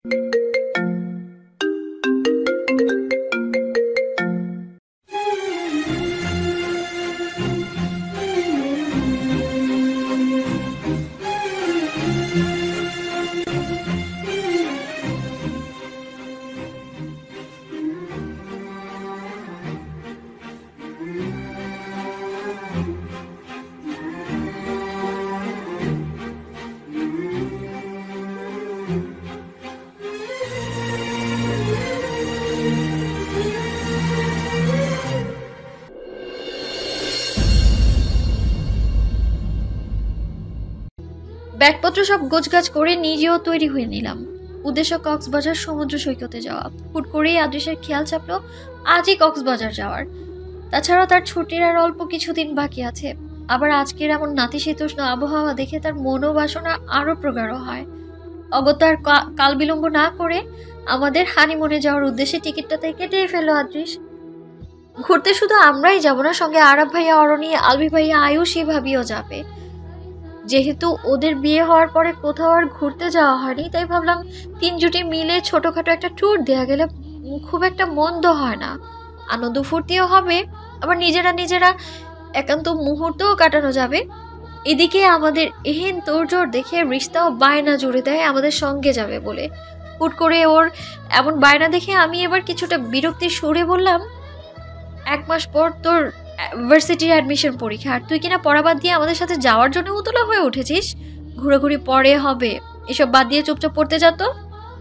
ব্যাগপত্র সব গোছগাছ করে নিজেও তৈরি হয়ে নিলাম। উদ্দেশ্য কক্সবাজার সমুদ্র সৈকতে যাওয়া। হুট করেই আদৃশের খেয়াল চাপলো আজই কক্সবাজার যাওয়ার। তাছাড়াও তার ছুটির আর অল্প কিছুদিন বাকি আছে। আবার আজকের এমন নাতিশীতোষ্ণ আবহাওয়া দেখে তার মনোবাসনা আরো প্রগাঢ় হয়। অগত্যার কাল বিলম্ব না করে আমাদের হানিমুনে যাওয়ার উদ্দেশ্যে টিকিটটা তাই কেটে ফেললো আদৃশ। ঘুরতে শুধু আমরাই যাব না, সঙ্গে আরাব ভাইয়া, অরণি, আলভি ভাইয়া, আয়ুষী ভাবিও যাবে। যেহেতু ওদের বিয়ে হওয়ার পরে কোথাও আর ঘুরতে যাওয়া হয়নি, তাই ভাবলাম 3 জুটি মিলে ছোটখাটো একটা ট্যুর দেয়া গেলে খুব একটা মন্দ হয় না। আনন্দ ফুর্তিও হবে, আবার নিজেরা একান্ত মুহূর্তও কাটানো যাবে। এদিকে আমাদের এহেন তোড়জোড় দেখে রিশতাও বায়না জুড়ে দেয় আমাদের সঙ্গে যাবে বলে। হুট করে ওর এমন বায়না দেখে আমি এবার কিছুটা বিরক্তির সুরে বললাম, 1 মাস পর তোর ভার্সিটির অ্যাডমিশন পরীক্ষা, আর তুই কিনা পড়া বাদ দিয়ে আমাদের সাথে যাওয়ার জন্য উতলা হয়ে উঠেছিস। ঘুরাঘুরি পরে হবে, এসব বাদ দিয়ে চুপচাপ পড়তে যা তো।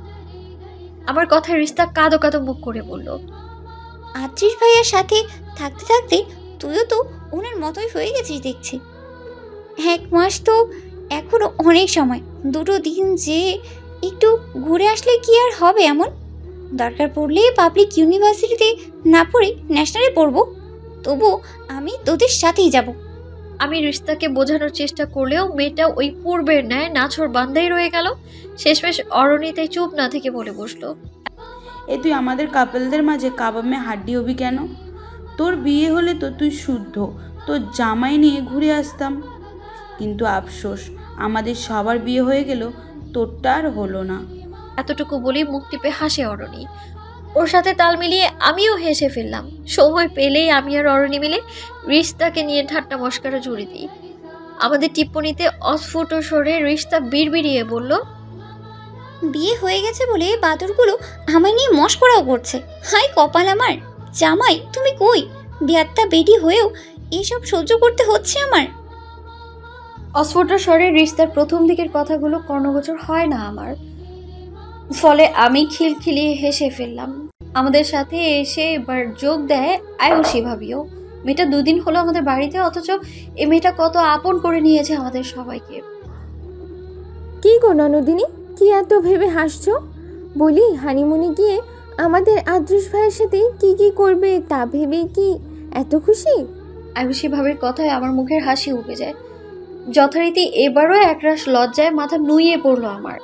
আমার কথায় রিশতা কাঁদো কাঁদো মুখ করে বলল, আদৃশ ভাইয়ার সাথে থাকতে থাকতে তুইও তো ওনার মতোই হয়ে গেছিস দেখছি। 1 মাস তো এখনো অনেক সময়, 2 দিন যে একটু ঘুরে আসলে কি আর হবে এমন? দরকার পড়লে পাবলিক ইউনিভার্সিটিতে না পড়ে ন্যাশনালে পড়বো, তবু আমি তোদের সাথেই যাব। আমি রিশতাকে বোঝানোর চেষ্টা করলেও মেয়েটা ওই পূর্বের ন্যায় নাছোড় বান্ধাই রয়ে গেল। শেষমেশ অরণি তাই চুপ না থেকে বলে বসলো, তুই আমাদের কাপলদের মাঝে কাবামে হাড্ডি হবি কেন? তোর বিয়ে হলে তো তুই শুদ্ধ তোর জামাই নিয়ে ঘুরে আসতাম, কিন্তু আফসোস আমাদের সবার বিয়ে হয়ে গেল, তোরটা আর হলো না। এতটুকু বলেই মুখ টিপে হাসে অরণি। ওর সাথে তাল মিলিয়ে আমিও হেসে ফেললাম। সময় পেলেই আমি আর অরণি মিলে রিশতাকে নিয়ে ঠাট্টা মশকরা জুড়ে দিই। আমাদের টিপ্পনিতে অস্ফুট স্বরে রিশতা বিড়বিড়িয়ে বলল, বিয়ে হয়ে গেছে বলে বাদরগুলো আমায় নিয়ে মশকরাও করছে। হাই কপাল আমার, জামাই তুমি কই? বিয়াত্তা বেটি হয়েও এসব সহ্য করতে হচ্ছে আমার। অস্ফুট স্বরে রিশতার প্রথম দিকের কথাগুলো কর্ণগোচর হয় না আমার, ফলে আমি খিলখিলিয়ে হেসে ফেললাম। আমাদের সাথে এসে এবার যোগ দেয় আয়ুষী ভাবিও। মেয়েটা 2 দিন হলো আমাদের বাড়িতে, অথচ এই মেয়েটা কত আপন করে নিয়েছে আমাদের সবাইকে। কি গো ননদিনী, কি এত ভেবে হাসছো? বলি, হানিমুনে গিয়ে আমাদের আদৃশ ভাইয়ের সাথে কি কি করবে তা ভেবে কি এত খুশি? আয়ুষী ভাবির কথায় আমার মুখের হাসি উবে যায়। যথারীতি এবারও একরাশ লজ্জায় মাথা নুইয়ে পড়লো আমার।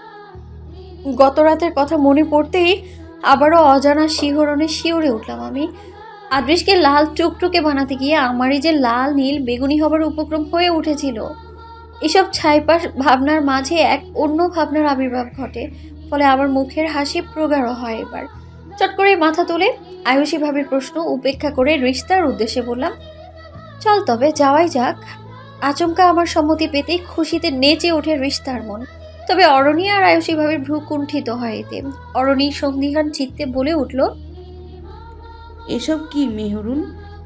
গত রাতের কথা মনে পড়তেই আবারও অজানা শিহরণে শিউরে উঠলাম আমি। আদৃশকে লাল টুকটুকে বানাতে গিয়ে আমারই যে লাল নীল বেগুনি হবার উপক্রম হয়ে উঠেছিল। এসব ছাইপাশ ভাবনার মাঝে এক অন্য ভাবনার আবির্ভাব ঘটে, ফলে আমার মুখের হাসি প্রগাঢ় হয়। এবার চট করে মাথা তুলে আয়ুষী ভাবির প্রশ্ন উপেক্ষা করে রিশতার উদ্দেশ্যে বললাম, চল তবে যাওয়াই যাক। আচমকা আমার সম্মতি পেতেই খুশিতে নেচে ওঠে রিশতার মন। তবে অরণি আর আয়ুষী ভাবির ভ্রু কুণ্ঠিত হয় এতে। অরণি সন্দিহান চিত্তে বলে উঠল, এসব কি মেহরুন,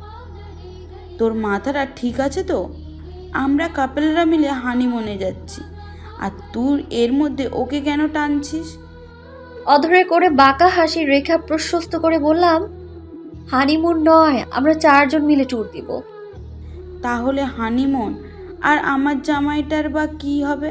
তোর মাথাটা ঠিক আছে তো? আমরা কাপেলরা মিলে হানিমুনে যাচ্ছি, আর তুই এর মধ্যে ওকে কেন টানছিস? অধরে করে বাঁকা হাসির রেখা প্রশস্ত করে বললাম, হানিমুন নয়, আমরা 4 জন মিলে ট্যুর দিব। তাহলে হানিমুন আর আমার জামাইটার বা কি হবে?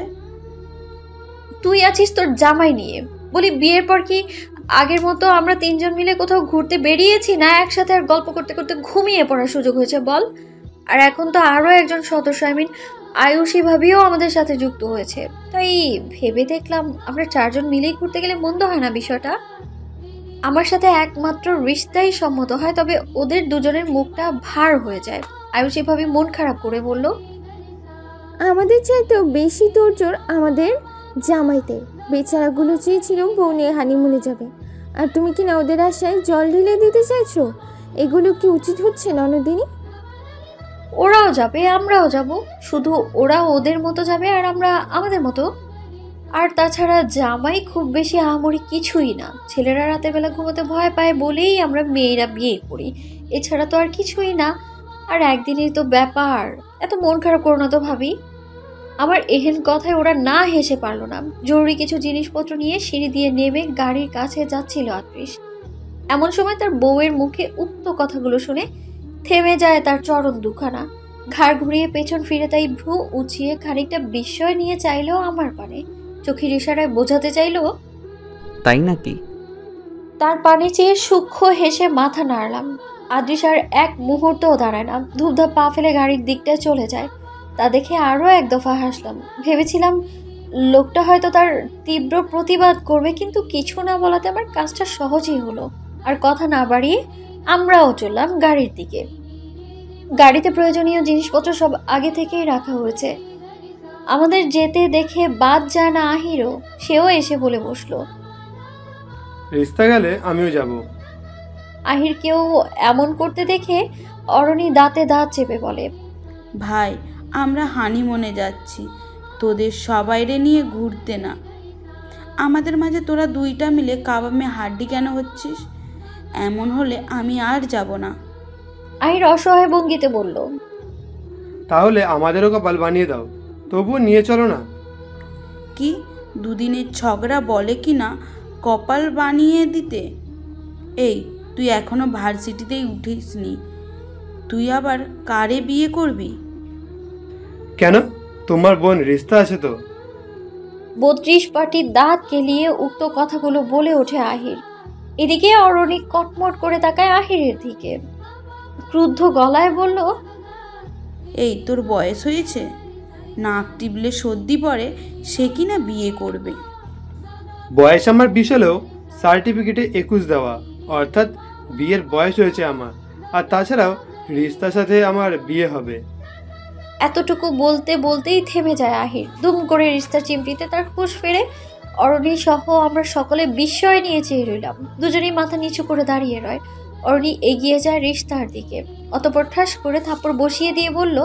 তুই আছিস তোর জামাই নিয়ে। বলি, বিয়ের পর কি আগের মতো আমরা 3 জন মিলে কোথাও ঘুরতে বেরিয়েছি, না একসাথে আর গল্প করতে করতে ঘুমিয়ে পড়ার সুযোগ হয়েছে বল? আর এখন তো আরো একজন সদস্য, আয়ুষী ভাবিও আমাদের সাথে যুক্ত হয়েছে। তাই ভেবে দেখলাম আমরা 4 জন মিলেই ঘুরতে গেলে মন্দ হয় না বিষয়টা। আমার সাথে একমাত্র রিশতাই সম্মত হয়, তবে ওদের দুজনের মুখটা ভার হয়ে যায়। আয়ুষী ভাবি মন খারাপ করে বলল, আমাদের চাইতেও বেশি তোড়জোড় আমাদের জামাইতে। বেচারাগুলো চেয়েছিল বউ নিয়ে হানিমুনে যাবে, আর তুমি কি না ওদের আশায় জল ঢেলে দিতে চাইছো? এগুলো কি উচিত হচ্ছে ননদিনী? ওরাও যাবে, আমরাও যাব, শুধু ওরা ওদের মতো যাবে আর আমরা আমাদের মতো। আর তাছাড়া জামাই খুব বেশি আহামরি কিছুই না, ছেলেরা রাতের বেলা ঘুমোতে ভয় পায় বলেই আমরা মেয়েরা বিয়ে করি, এছাড়া তো আর কিছুই না। আর একদিনই তো ব্যাপার, এত মন খারাপ করো না তো ভাবি। আমার এহেন কথায় ওরা না হেসে পারলো না। জরুরি কিছু জিনিসপত্র নিয়ে সিঁড়ি দিয়ে নেমে গাড়ির কাছে যাচ্ছিল আত্রিশ। এমন সময় তার বউয়ের মুখে উক্ত কথাগুলো শুনে থেমে যায় তার চরণ দুখানা। ঘাড় ঘুরিয়ে পেছন ফিরে তাই ভ্রু উঁচিয়ে খানিকটা বিস্ময় নিয়ে চাইলেও আমার পানে, চোখের ইশারায় বোঝাতে চাইল তাই নাকি? তার পানে চেয়ে সূক্ষ্ম হেসে মাথা নাড়লাম। আদৃশ আর এক মুহূর্তও দাঁড়ায় না, ধূপধাপ পা ফেলে গাড়ির দিকটায় চলে যায়। তা দেখে আরও এক দফা হাসলাম। ভেবেছিলাম লোকটা হয়তো তার তীব্র প্রতিবাদ করবে, কিন্তু কিছু না বলাতে আমার কাজটা সহজই হলো। আর কথা না বাড়িয়ে আমরাও চললাম গাড়ির দিকে। গাড়িতে প্রয়োজনীয় জিনিসপত্র সব আগে থেকেই রাখা হয়েছে। আমাদের যেতে দেখে বাদ যায় না আহিরও, সেও এসে বলে বসলো। রিস্তা গেলে আমিও যাব। আহিরকেও এমন করতে দেখে অরণি দাঁতে দাঁত চেপে বলে, ভাই আমরা হানিমুনে যাচ্ছি, তোদের সবাইরে নিয়ে ঘুরতে না। আমাদের মাঝে তোরা দুইটা মিলে কাবামে হাড্ডি কেন হচ্ছিস? এমন হলে আমি আর যাব না। আহির অসহায় ভঙ্গিতে বলল, তাহলে আমাদেরও কপাল বানিয়ে দাও, তবুও নিয়ে চলো না। কি দুদিনের ঝগড়া বলে কি না কপাল বানিয়ে দিতে? এই তুই এখনো ভার্সিটিতেই উঠিসনি, তুই আবার কারে বিয়ে করবি? কেন, তোমার বোন রিস্তা আছে তো? 32 পাটির দাঁত কেলিয়ে উক্ত কথাগুলো বলে ওঠে আহির। এদিকে অরণি কটমট করে তাকায় আহিরের দিকে, ক্রুদ্ধ গলায় বলল, এই তোর বয়স হয়েছে? নাক টিপলে সর্দি পড়ে, সে কি না বিয়ে করবে? বয়স আমার 20 হলেও সার্টিফিকেটে 21 দেওয়া, অর্থাৎ বিয়ের বয়স হয়েছে আমার। আর তাছাড়াও রিস্তার সাথে আমার বিয়ে হবে। এতটুকু বলতে বলতেই থেমে যায় আহির। দুম করে রিস্তা চিমটিতে তার হুঁশ ফেরে। অরণি সহ আমরা সকলে বিস্ময় নিয়ে চেয়ে রইলাম। দুজনেই মাথা নিচু করে দাঁড়িয়ে রয়। অরণি এগিয়ে যায় রিস্তার দিকে, অতঃপর ঠাস করে থাপ্পড় বসিয়ে দিয়ে বলল,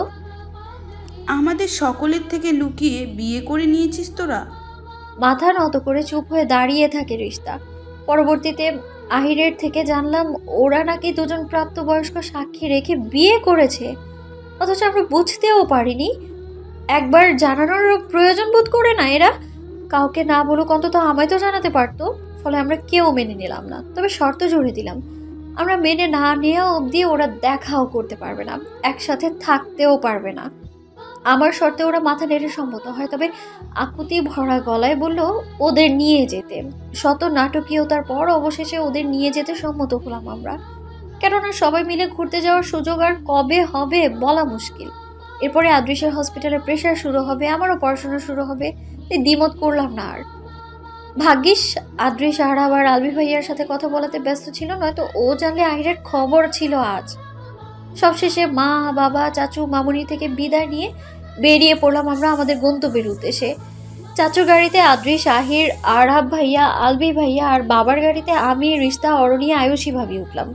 আমাদের সকলের থেকে লুকিয়ে বিয়ে করে নিয়েছিস তোরা? মাথা নত করে চুপ হয়ে দাঁড়িয়ে থাকে রিস্তা। পরবর্তীতে আহিরের থেকে জানলাম ওরা নাকি দুজন প্রাপ্তবয়স্ক সাক্ষী রেখে বিয়ে করেছে, অথচ আমরা বুঝতেও পারিনি। একবার জানানোর প্রয়োজন বোধ করে না এরা। কাউকে না বলুক, অন্তত আমায় তো জানাতে পারতো। ফলে আমরা কেউ মেনে নিলাম না, তবে শর্ত জুড়ে দিলাম, আমরা মেনে না নেওয়া অবধি ওরা দেখাও করতে পারবে না, একসাথে থাকতেও পারবে না। আমার শর্তে ওরা মাথা নেড়ে সম্মত হয়, তবে আকুতি ভরা গলায় বলল ওদের নিয়ে যেতে। শত নাটকীয়তার পর অবশেষে ওদের নিয়ে যেতে সম্মত হলাম আমরা। কেননা সবাই মিলে ঘুরতে যাওয়ার সুযোগ আর কবে হবে বলা মুশকিল। এরপরে আদৃশের হসপিটালে প্রেশার শুরু হবে, আমারও পড়াশোনা শুরু হবে, তাই দ্বিমত করলাম না আর। ভাগ্যিস আদৃশ আর আবার আলবি ভাইয়ার সাথে কথা বলাতে ব্যস্ত ছিল, নয়তো ও জানলে আহিরের খবর ছিল আজ। সবশেষে মা, বাবা, চাচু, মামুনি থেকে বিদায় নিয়ে বেরিয়ে পড়লাম আমরা আমাদের গন্তব্যের উদ্দেশ্যে। চাচুর গাড়িতে আদৃশ, আহির, আরহাব ভাইয়া, আলবি ভাইয়া, আর বাবার গাড়িতে আমি, রিস্তা, অরণি, আয়ুষী ভাবি উঠলাম।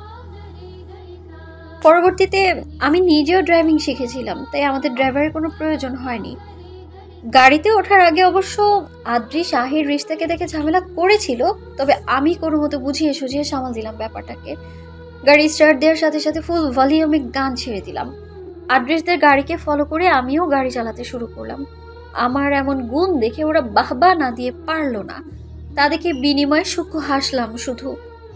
পরবর্তীতে আমি নিজেও ড্রাইভিং শিখেছিলাম, তাই আমাদের ড্রাইভারের কোনো প্রয়োজন হয়নি। গাড়িতে ওঠার আগে অবশ্য আদৃশ, আহির, রিস্তাকে দেখে ঝামেলা করেছিল, তবে আমি কোনো মতো বুঝিয়ে সুঝিয়ে সামাল দিলাম ব্যাপারটাকে। গাড়ি স্টার্ট দেওয়ার সাথে সাথে ফুল ভলিউমে গান ছেড়ে দিলাম। আদৃশদের গাড়িকে ফলো করে আমিও গাড়ি চালাতে শুরু করলাম। আমার এমন গুণ দেখে ওরা বাহবা না দিয়ে পারল না, তা দেখে বিনিময়ে সূক্ষ্ম হাসলাম শুধু।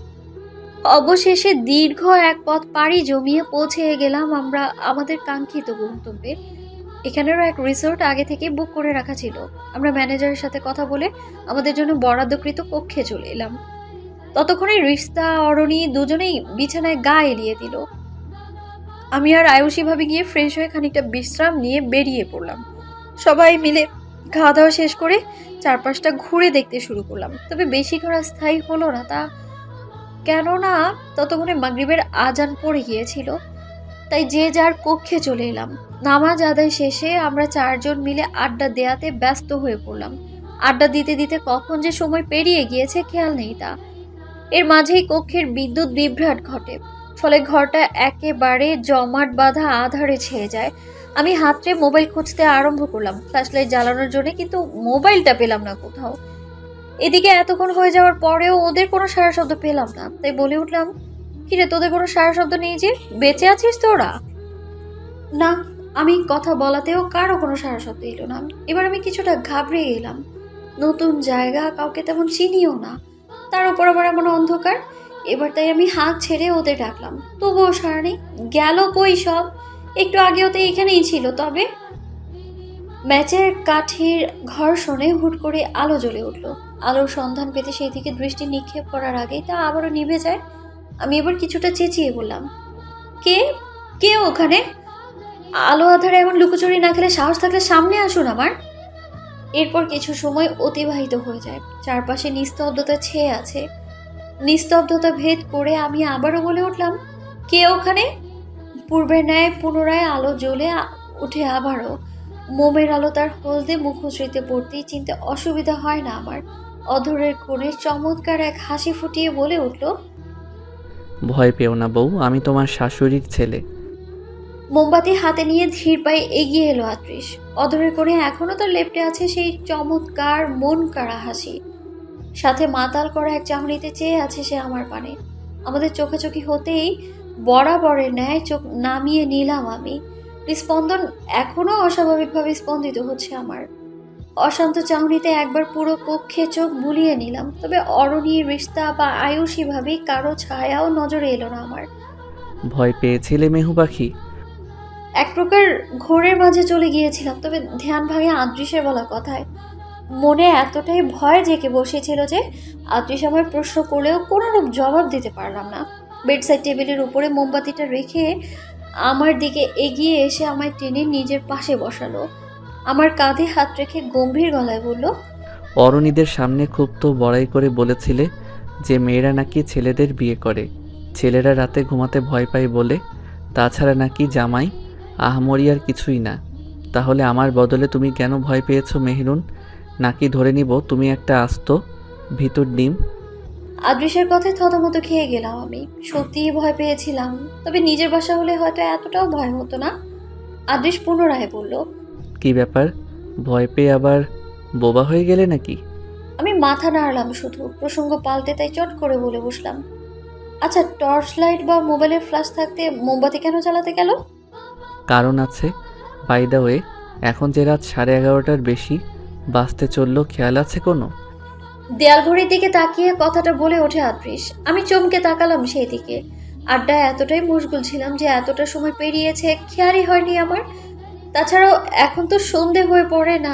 অবশেষে দীর্ঘ এক পথ পাড়ি জমিয়ে পৌঁছে গেলাম আমরা আমাদের কাঙ্ক্ষিত গন্তব্যে। এখানেরও এক রিসোর্ট আগে থেকে বুক করে রাখা ছিল। আমরা ম্যানেজারের সাথে কথা বলে আমাদের জন্য বরাদ্দকৃত কক্ষে চলে এলাম। ততক্ষণে রিস্তা, অরণি দুজনেই বিছানায় গা এলিয়ে দিল। আমি আর আয়ুষী ভাবি গিয়ে ফ্রেশ হয়ে খানিকটা বিশ্রাম নিয়ে বেরিয়ে পড়লাম। সবাই মিলে খাওয়া দাওয়া শেষ করে চারপাশটা ঘুরে দেখতে শুরু করলাম, তবে বেশি ঘোরা স্থায়ী হলো না। তা কেননা ততক্ষণে মাগরিবের আজান পড়ে গিয়েছিল, তাই যে যার কক্ষে চলে এলাম। নামাজ আদায় শেষে আমরা চারজন মিলে আড্ডা দেয়াতে ব্যস্ত হয়ে পড়লাম। আড্ডা দিতে দিতে কখন যে সময় পেরিয়ে গিয়েছে খেয়াল নেই তা। এর মাঝেই কক্ষের বিদ্যুৎ বিভ্রাট ঘটে, ফলে ঘরটা একেবারে জমাট বাঁধা আধারে ছেয়ে যায়। আমি হাতড়ে মোবাইল খুঁজতে আরম্ভ করলাম ফ্ল্যাশলাইট জ্বালানোর জন্য, কিন্তু মোবাইলটা পেলাম না কোথাও। এদিকে এতক্ষণ হয়ে যাওয়ার পরেও ওদের কোনো সারা শব্দ পেলাম না, তাই বলে উঠলাম, কিরে তোদের কোনো সারা শব্দ নেই যে, বেঁচে আছিস তোরা? না, আমি কথা বলাতেও কারো কোনো সারা শব্দ এলো না। এবার আমি কিছুটা ঘাবড়ে গেলাম। নতুন জায়গা, কাউকে তেমন চিনিও না, তার উপর আবার এমন অন্ধকার। এবার তাই আমি হাত ছেড়ে ওদের ডাকলাম, তবুও সারা নেই। গেল কই সব? একটু আগেও তো এখানেই ছিল। তবে ম্যাচের কাঠির ঘর্ষণে হুট করে আলো জ্বলে উঠল। আলোর সন্ধান পেতে সেই দিকে দৃষ্টি নিক্ষেপ করার আগেই তা আবারও নিভে যায়। আমি এবার কিছুটা চেঁচিয়ে বললাম, কে কে ওখানে? আলো আধারে এমন লুকোচুরি না খেলে সাহস থাকলে সামনে আসুন আমার। এরপর কিছু সময় অতিবাহিত হয়ে যায়, চারপাশে নিস্তব্ধতা ছেয়ে আছে। নিস্তব্ধতা ভেদ করে আমি আবারও বলে উঠলাম, কে ওখানে? পূর্বের ন্যায় পুনরায় আলো জ্বলে উঠে আবারও। মোমের আলো তার হলদে মুখশ্রীতে পড়তেই চিনতে অসুবিধা হয় না আমার। অধরের কোণে চমৎকার এক হাসি ফুটিয়ে বলে উঠল, ভয় পেও না বউ, আমি তোমার শাশুড়ির ছেলে। মোমবাতি হাতে নিয়ে ধীর পায়ে এগিয়ে এলো আত্রিশ। অধরের কোণে এখনো তার লেপ্টে আছে সেই চমৎকার মন কাড়া হাসি, সাথে মাতাল করা এক চাহনিতে চেয়ে আছে সে আমার পানে। আমাদের চোখাচোখি হতেই বরাবরের ন্যায় চোখ নামিয়ে নিলাম আমি। স্পন্দন এখনো অস্বাভাবিকভাবে স্পন্দিত হচ্ছে আমার। অশান্ত চাহনিতে একবার পুরো কক্ষে চোখ বুলিয়ে নিলাম, তবে অরণি, রিস্তা বা আয়ুষী ভাবে কারো ছায়াও নজরে এলো না আমার। ভয় পেয়েছিলে মেহু পাখি? এক প্রকার ঘোরের মাঝে চলে গিয়েছিলাম, তবে ধ্যান ভাঙে আদৃশের বলা কথায়। মনে এতটাই ভয় জেঁকে বসেছিল যে আদৃশ আমার প্রশ্ন করলেও কোনোরূপ জবাব দিতে পারলাম না। বেডসাইড টেবিলের উপরে মোমবাতিটা রেখে আমার দিকে এগিয়ে এসে আমায় টেনে নিজের পাশে বসালো। আমার কাঁধে হাত রেখে গম্ভীর গলায় বলল, অরণিদের সামনে খুব তো বড়াই করে বলেছিলে যে মেয়েরা নাকি ছেলেদের বিয়ে করে, ছেলেরা রাতে ঘুমাতে ভয় পায় বলে। তাছাড়া নাকি জামাই আহামরি আর কিছুই না। তাহলে আমার বদলে তুমি কেন ভয় পেয়েছো মেহরুন? নাকি ধরে নিব তুমি একটা আস্ত ভিতর ডিম? আদৃশের কথায় থতমত খেয়ে গেলাম আমি। সত্যিই ভয় পেয়েছিলাম, তবে নিজের বাসা হলে হয়তো এতটাও ভয় হতো না। আদৃশ পুনরায় বলল, কি ব্যাপার, ভয় পেয়ে আবার বোবা হয়ে গেলে নাকি? আমি মাথা নাড়লাম শুধু। প্রসঙ্গ পাল্টে তাই চট করে বলে বসলাম, আচ্ছা টর্চ লাইট বা মোবাইলের ফ্ল্যাশ থাকতে মোমবাতি কেন চালাতে গেল? কারণ আছে। বাই দ্য ওয়ে, এখন যে রাত 11:30টার বেশি বাজতে চললো, খেয়াল আছে কোনো? দেয়াল ঘড়ির দিকে তাকিয়ে কথাটা বলে ওঠে আদৃশ। আমি চমকে তাকালাম সেই দিকে। আড্ডায় এতটাই মশগুল ছিলাম যে এতটা সময় পেরিয়েছে খেয়ালই হয়নি আমার। তাছাড়াও এখন তো সন্ধে হয়ে পড়ে না,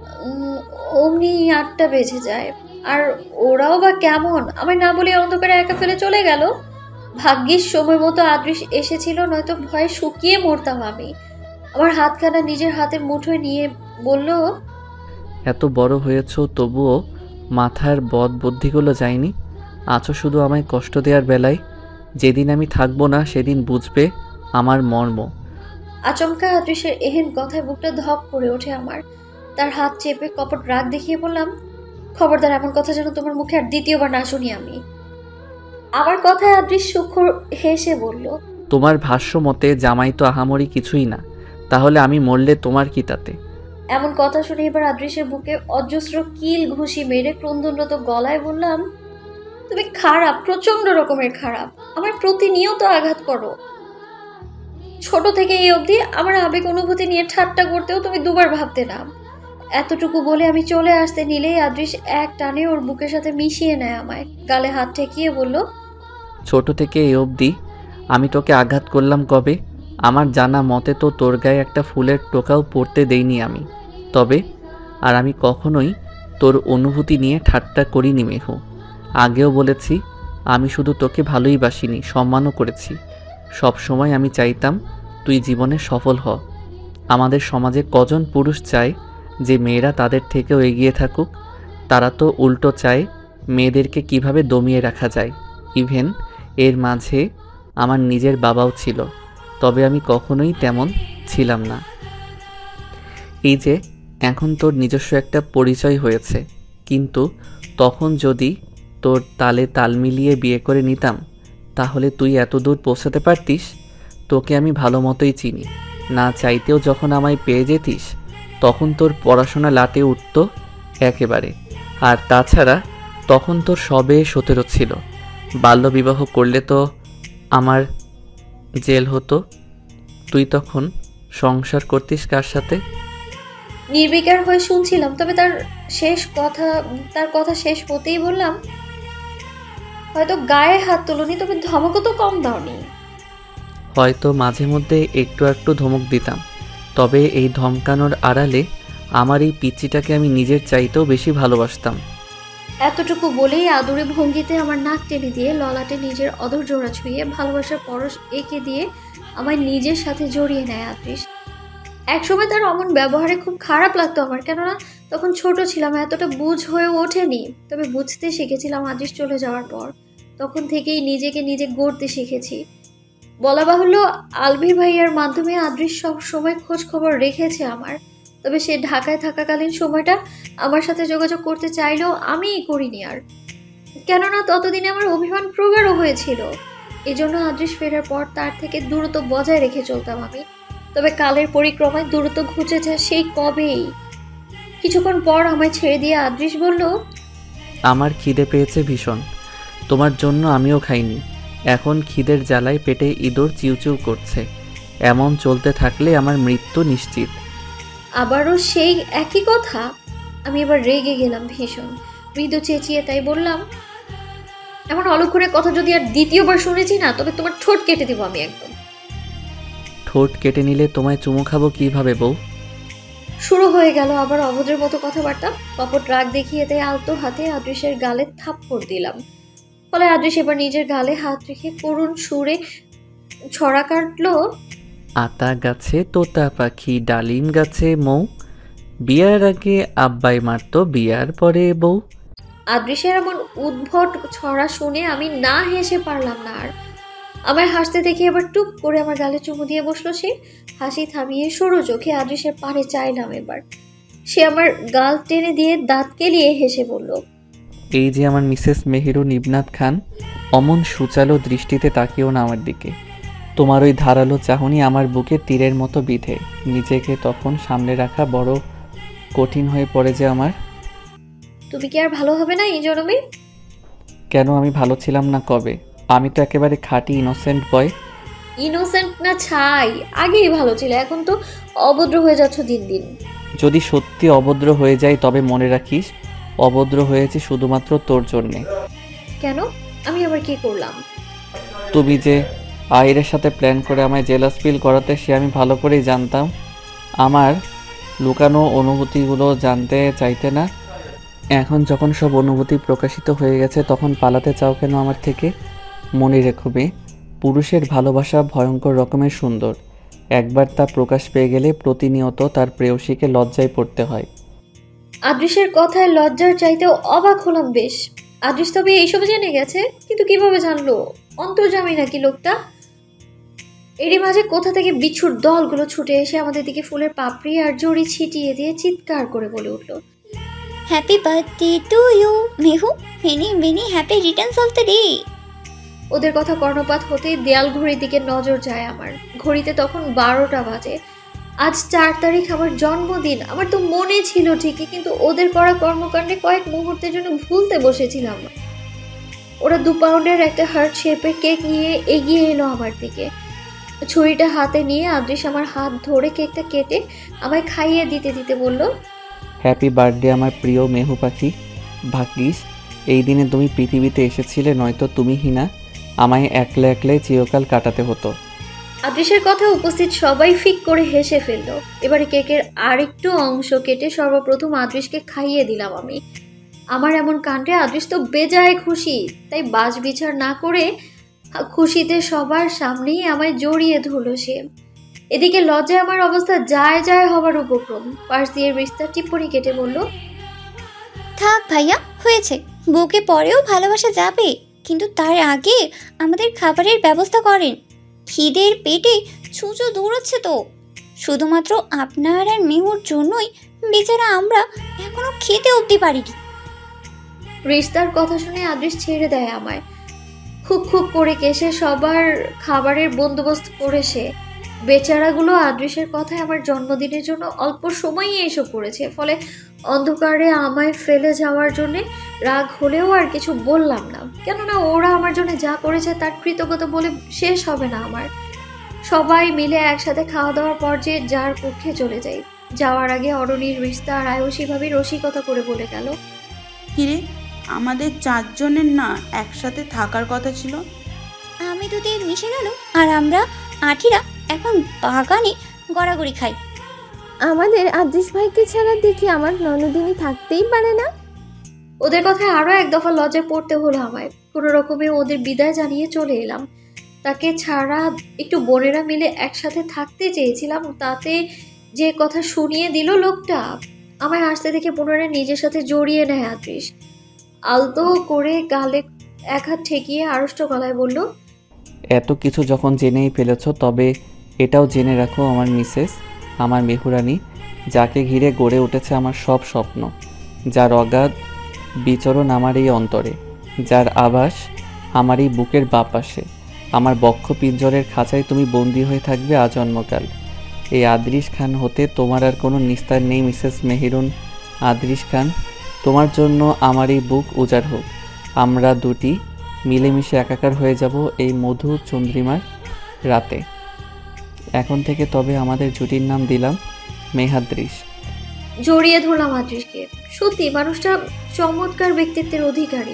অমনি 8টা বেজে যায়। আর ওরাও বা কেমন, আমায় না বলে অন্ধকারে একা ফেলে চলে গেল। ভাগ্যিস সময় মতো আদৃশ এসেছিল, নয়তো ভয়ে শুকিয়ে মরতাম আমি। আমার হাতখানা নিজের হাতের মুঠোয় নিয়ে বলল, এত বড় হয়েছো তবুও মাথার বদ বুদ্ধিগুলো যায়নি। আছো শুধু আমায় কষ্ট দেওয়ার বেলায়। যেদিন আমি থাকবো না সেদিন বুঝবে আমার মর্ম। আচমকা আদৃশের এহেন কথায় বুকটা ধপ করে ওঠে আমার। তার হাত চেপে কপট রাগ দেখিয়ে বললাম, খবরদার এমন কথা যেন তোমার মুখে আর দ্বিতীয়বার না শুনি আমি। আমার কথায় আদৃশ সূক্ষ্ম হেসে বলল, তোমার ভাষ্য মতে জামাই তো আহামরি কিছুই না, তাহলে আমি মরলে তোমার কি তাতে? এমন কথা শুনে এবার আদৃশের বুকে অজস্র কিল ঘুষি মেরে ক্রন্দনরত গলায় বললাম, তুমি খারাপ, প্রচন্ড রকমের খারাপ। আমার প্রতিনিয়ত আঘাত করো। ছোট থেকে এই অবধি আমার আবেগ অনুভূতি নিয়ে ঠাট্টা করতেও তুমি দুবার ভাবতে না। এতটুকু বলে আমি চলে আসতে নিলেই আদৃশ এক টানে ওর বুকের সাথে মিশিয়ে নেয় আমায়, গালে হাত ঠেকিয়ে বলল, ছোট থেকে এই অবধি আমি তোকে আঘাত করলাম কবে? আমার জানা মতে তো তোর গায়ে একটা ফুলের টোকাও পড়তে দেইনি আমি। তবে আর আমি কখনোই তোর অনুভূতি নিয়ে ঠাট্টা করিনি মেহু। আগেও বলেছি, আমি শুধু তোকে ভালোই বাসিনি, সম্মানও করেছি। সব সময় আমি চাইতাম তুই জীবনে সফল হ। আমাদের সমাজে কজন পুরুষ চায় যে মেয়েরা তাদের থেকেও এগিয়ে থাকুক? তারা তো উল্টো চায় মেয়েদেরকে কিভাবে দমিয়ে রাখা যায়। ইভেন এর মাঝে আমার নিজের বাবাও ছিল, তবে আমি কখনোই তেমন ছিলাম না। এই যে এখন তোর নিজস্ব একটা পরিচয় হয়েছে, কিন্তু তখন যদি তোর তালে তাল মিলিয়ে বিয়ে করে নিতাম তাহলে তুই এত দূর পৌঁছাতে পারতিস? তোকে আমি ভালো মতোই চিনি, না চাইতেও যখন আমায় পেয়ে যেতিস তখন তোর পড়াশোনা লাটে উঠত একেবারে। আর তাছাড়া তখন তোর সবে 17 ছিল। বাল্যবিবাহ করলে তো আমার জেল হতো। তুই তখন সংসার করতিস কার সাথে? নির্বিকার হয়ে শুনছিলাম, তবে তার কথা শেষ হতেই বললাম, হয়তো গায়ে হাত তোলনি, তবে ধমকও তো কম দাওনি। হয়তো মাঝে মধ্যে একটু একটু ধমক দিতাম, তবে এই ধমকানোর আড়ালে আমার এই পিচ্চিটাকে আমি নিজের চাইতেও বেশি ভালোবাসতাম। এতটুকু বলেই আদুরে ভঙ্গিতে আমার নাক টেনে দিয়ে ললাটে নিজের অধর জোড়া ছুঁয়ে ভালোবাসার পরশ এঁকে দিয়ে আমায় নিজের সাথে জড়িয়ে নেয় আদৃশ। একসময় তার অমন ব্যবহারে খুব খারাপ লাগতো আমার, কেননা তখন ছোট ছিলাম, এতটা বুঝ হয়ে ওঠেনি। তবে বুঝতে শিখেছিলাম আদৃশ চলে যাওয়ার পর। তখন থেকেই নিজেকে নিজে গড়তে শিখেছি। বলা বাহুল্য, আলভি ভাইয়ার মাধ্যমে আদৃশ সব সময় খোঁজ খবর রেখেছে আমার। তবে সে ঢাকায় থাকাকালীন সময়টা আমার সাথে যোগাযোগ করতে চাইলেও আমিই করিনি আর, কেননা ততদিনে আমার অভিমান প্রগাঢ় হয়েছিল। এজন্য আদৃশ ফেরার পর তার থেকে দূরত্ব বজায় রেখে চলতাম আমি। তবে কালের পরিক্রমায় দূরত্ব ঘুচেছে সেই কবেই। কিছুক্ষণ পর আমায় ছেড়ে দিয়ে আদৃশ বলল, আমার খিদে পেয়েছে ভীষণ, তোমার জন্য আমিও খাইনি। এখন খিদের জ্বালায় পেটে ইঁদুর চিউচিউ করছে। এমন চলতে থাকলে আমার মৃত্যু নিশ্চিত। আবারও সেই একই কথা। আমি এবার রেগে গেলাম ভীষণ, মৃদু চেঁচিয়ে তাই বললাম, এমন অলক্ষণের কথা যদি আর দ্বিতীয়বার শুনেছি না, তবে তোমার ঠোঁট কেটে দেবো আমি একদম। ঠোঁট কেটে নিলে তোমায় চুমু খাবো কিভাবে বউ? শুরু হয়ে গেল আবার অভদ্রের মতো কথাবার্তা। কপট রাগ দেখিয়ে তাই আলতো হাতে আদৃশের গালে থাপ্পড় দিলাম। ফলে আদৃশ এবার নিজের গালে হাত রেখে করুণ সুরে ছড়া কাটলো, আতা গাছে তোতা পাখি, ডালিম গাছে মৌ, বিয়ার আগে আব্বাই মারতো, বিয়ার পরে বউ। আদৃশের এমন উদ্ভট ছড়া শুনে আমি না হেসে পারলাম না আর। আমায় হাসতে দেখে এবার টুক করে আমার গালে চুমু দিয়ে বসলো সে। হাসি থামিয়ে সরু চোখে আদৃশের পাড়ে চাইলাম এবার। সে আমার গাল টেনে দিয়ে দাঁত কেলিয়ে হেসে বলল, এই যে আমার মিসেস মেহেরুন ইবনাত খান, অমন সুচালো দৃষ্টিতে তাকিও না আমার দিকে। তোমার ওই ধারালো চাহনি আমার বুকে তীরের মতো বিঁধে। নিজেকে তখন সামলে রাখা বড় কঠিন হয়ে পড়ে যে আমার। তুমি কি আর ভালো হবে না এই জন্মে? কেন, আমি ভালো ছিলাম না কবে? আমি তো একেবারে খাঁটি ইনোসেন্ট বয়। ইনোসেন্ট না ছাই, আগেই ভালো ছিল, এখন তো অভদ্র হয়ে যাচ্ছ দিন দিন। যদি সত্যি অভদ্র হয়ে যায় তবে মনে রাখিস, অভদ্র হয়েছে শুধুমাত্র তোর জন্যে। কেন? আমি আবার কি করলাম? তুমি যে আইরের সাথে প্ল্যান করে আমায় জেলাস ফিল করাতে, সে আমি ভালো করেই জানতাম। আমার লুকানো অনুভূতিগুলো জানতে চাইতে না। এখন যখন সব অনুভূতি প্রকাশিত হয়ে গেছে তখন পালাতে চাও কেন আমার থেকে? মনে রেখো মেয়ে, পুরুষের ভালোবাসা ভয়ঙ্কর রকমের সুন্দর। একবার তা প্রকাশ পেয়ে গেলে প্রতিনিয়ত তার প্রেয়সীকে লজ্জায় পড়তে হয়। আদৃশের কথায় লজ্জার চাইতেও অবাক হলাম বেশ। আদৃশ তবে এইসব জেনে গেছে, কিন্তু কিভাবে জানলো? অন্তর্যামী নাকি লোকটা? এরই মাঝে কোথা থেকে বিচ্ছুর দলগুলো ছুটে এসে আমাদের দিকে ফুলের পাপড়ি আর জড়ি ছিটিয়ে দিয়ে চিৎকার করে বলে উঠল, happy birthday to you Mehu, many many happy returns of the day. ওদের কথা কর্ণপাত হতেই দেয়াল ঘড়ির দিকে নজর যায় আমার। ঘড়িতে তখন 12টা বাজে। আজ 4 তারিখ আমার জন্মদিন। আমার তো মনে ছিল ঠিকই, কিন্তু ওদের করা কর্মকাণ্ডে কয়েক মুহূর্তের জন্য ভুলতে বসেছিলাম। ওরা 2 পাউন্ডের একটা হার্ট শেপের কেক নিয়ে এগিয়ে এলো আমার দিকে। ছুরিটা হাতে নিয়ে আদৃশ আমার হাত ধরে কেকটা কেটে আমায় খাইয়ে দিতে দিতে বলল, হ্যাপি বার্থডে আমার প্রিয় মেহু পাখি। ভাগ্যিস এই দিনে তুমি পৃথিবীতে এসেছিলে, নয়তো তুমি হিনা আমায় একলা একলাই চিরকাল কাটাতে হতো। আদৃশের কথা উপস্থিত সবাই ফিক করে হেসে ফেললো। এবারে কেকের আরেকটু অংশ কেটে সর্বপ্রথম আদৃশকে খাইয়ে দিলাম আমি। আমার এমন কাণ্ডে আদৃশ তো বেজায় খুশি, তাই বাজ বিচার না করে খুশিতে সবার সামনেই আমায় জড়িয়ে ধরল সে। এদিকে লজ্জায় আমার অবস্থা যায় যায় হবার উপক্রম। পাশ দিয়ে রিস্তা টিপ্পনি কেটে বলল, থাক ভাইয়া, হয়েছে। বউকে পরেও ভালোবাসা যাবে, কিন্তু তার আগে আমাদের খাবারের ব্যবস্থা করেন। খিদের পেটে ছুঁচো দৌড়চ্ছে তো। শুধুমাত্র আপনার আর মেহুর জন্যই বেচারা আমরা এখনো খেতে অবধি পারিনি। রিস্তার কথা শুনে আদৃশ ছেড়ে দেয় আমায়। খুব খুব করে কেসে সবার খাবারের বন্দোবস্ত করে সে। বেচারাগুলো আদৃশের কথায় আমার জন্মদিনের জন্য অল্প সময়ই এসব করেছে, ফলে অন্ধকারে আমায় ফেলে যাওয়ার জন্যে রাগ হলেও আর কিছু বললাম না, কেননা ওরা আমার জন্য যা করেছে তার কৃতজ্ঞতা বলে শেষ হবে না আমার। সবাই মিলে একসাথে খাওয়া দাওয়ার পর যে যার কক্ষে চলে যাই। যাওয়ার আগে অরণির, রিস্তা আর আয়ুষী ভাবি রসিকতা করে বলে গেল, কিরে, আমাদের 4 জনের না একসাথে থাকার কথা ছিল? আমি দুধে মিশে গেল আর আমরা আঠিরা এখন বাগানে গড়াগড়ি খাই। আমাদের আদৃশ ভাইকে ছাড়া দেখি আমার ননদিনী থাকতেই পারে না। ওদের কথায় আরও এক দফা লজ্জায় পড়তে হলো আমায়। কোনো রকমে ওদের বিদায় জানিয়ে চলে এলাম। তাকে ছাড়া একটু বোনেরা মিলে একসাথে থাকতে চেয়েছিলাম, তাতে যে কথা শুনিয়ে দিল লোকটা। আমায় আসতে দেখে পুনরায় নিজের সাথে জড়িয়ে নেয় আদৃশ। আলতো করে গালে এক হাত ঠেকিয়ে আড়ষ্ট গলায় বলল, এত কিছু যখন জেনেই ফেলেছ, তবে এটাও জেনে রাখো আমার মিসেস, আমার মেহুরানি, যাকে ঘিরে গড়ে উঠেছে আমার সব স্বপ্ন, যার অগাধ বিচরণ আমার এই অন্তরে, যার আভাস আমার এই বুকের বাপাশে, আমার বক্ষ পিঞ্জরের খাঁচায় তুমি বন্দী হয়ে থাকবে আজন্মকাল। এই আদৃশ খান হতে তোমার আর কোনো নিস্তার নেই মিসেস মেহেরুন আদৃশ খান। তোমার জন্য আমার এই বুক উজাড় হোক। আমরা দুটি মিলেমিশে একাকার হয়ে যাব এই মধু চন্দ্রিমার রাতে। এখন থেকে তবে আমাদের জুটির নাম দিলাম মেহাদৃশ। জড়িয়ে ধরলাম আদৃশকে। সত্যি মানুষটা চমৎকার ব্যক্তিত্বের অধিকারী,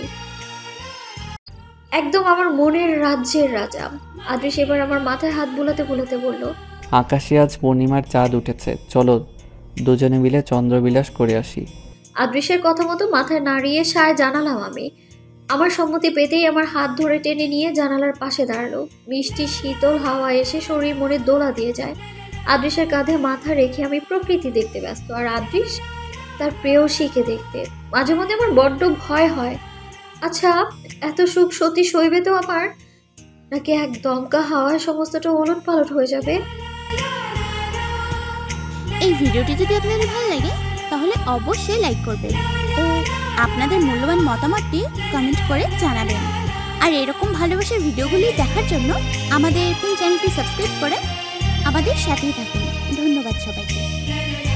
একদম আমার মনের রাজ্যের রাজা। আদৃশ এবার আমার মাথায় হাত বুলাতে বুলাতে বলল, আকাশে আজ পূর্ণিমার চাঁদ উঠেছে, চলো দুজনে মিলে চন্দ্রবিলাস করে আসি। আদৃশের কথা মতো মাথায় নাড়িয়ে সায় জানালাম আমি। আমার সম্মতি পেতেই আমার হাত ধরে টেনে নিয়ে জানালার পাশে দাঁড়ালো। মিষ্টি শীতল হাওয়া এসে শরীর মনে দোলা দিয়ে যায়। আদৃশের কাঁধে মাথা রেখে আমি প্রকৃতি দেখতে ব্যস্ত, আর আদৃশ তার প্রেয়সীকে দেখতে। মাঝে মধ্যে আমার বড্ড ভয় হয়, আচ্ছা এত সুখ সত্যি সইবে তো আমার, নাকি এক দমকা হাওয়ায় সমস্তটা ওলট পালট হয়ে যাবে। এই ভিডিওটি যদি আপনাদের ভালো লাগে তাহলে অবশ্যই লাইক করবেন ও আপনাদের মূল্যবান মতামতটি কমেন্ট করে জানাবেন। আর এরকম ভালোবাসার ভিডিওগুলি দেখার জন্য আমাদের চ্যানেলটি সাবস্ক্রাইব করে আমাদের সাথেই থাকুন। ধন্যবাদ সবাইকে।